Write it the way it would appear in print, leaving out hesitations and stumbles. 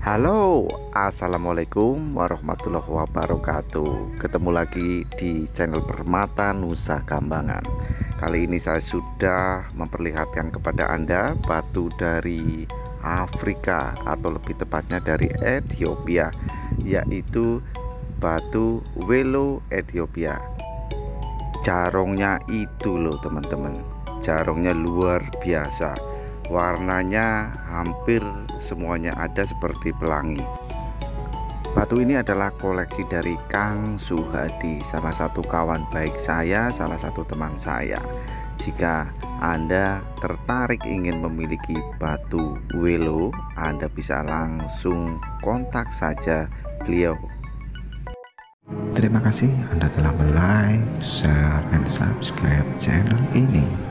Halo, assalamualaikum warahmatullahi wabarakatuh. Ketemu lagi di channel Permata Nusa Kambangan. Kali ini saya sudah memperlihatkan kepada Anda batu dari Afrika, atau lebih tepatnya dari Ethiopia, yaitu batu Welo Ethiopia. Jarongnya itu loh teman-teman, jarongnya luar biasa. Warnanya hampir semuanya ada seperti pelangi. Batu ini adalah koleksi dari Kang Suhadi, salah satu kawan baik saya, salah satu teman saya. Jika Anda tertarik ingin memiliki batu Welo, Anda bisa langsung kontak saja beliau. Terima kasih Anda telah like, share, dan subscribe channel ini.